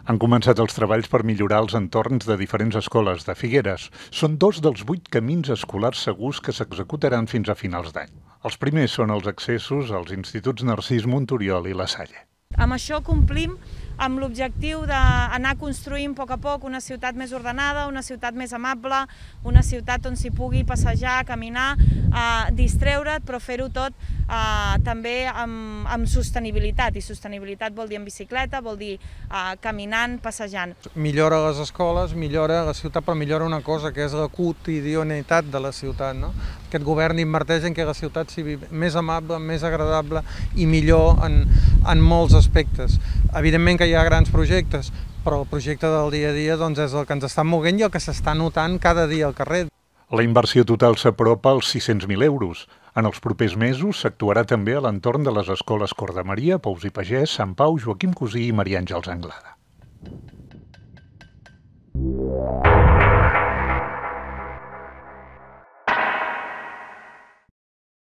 Han començat els treballs per millorar els entorns de diferents escoles de Figueres. Són 2 dels 8 camins escolars segurs que s'executaran fins a finals d'any. Els primers són els accessos als instituts Narcís Monturiol i La Salle. Amb això complim amb l'objectiu d'anar construint a poc una ciutat més ordenada, una ciutat més amable, una ciutat on s'hi pugui passejar, caminar, distreure't, però fer-ho tot també amb sostenibilitat. I sostenibilitat vol dir en bicicleta, vol dir caminant, passejant. Millora les escoles, millora la ciutat, però millora una cosa, que és la quotidianitat de la ciutat, no? Aquest govern inverteix en que la ciutat sigui més amable, més agradable i millor en molts aspectes. Evidentment que hi ha grans projectes, però el projecte del dia a dia doncs, és el que ens està movent i el que s'està notant cada dia al carrer. La inversió total s'apropa als 600.000 euros. En els propers mesos s'actuarà també a l'entorn de les escoles Cor de Maria, Pous i Pagès, Sant Pau, Joaquim Cosí i Maria Àngels Anglada.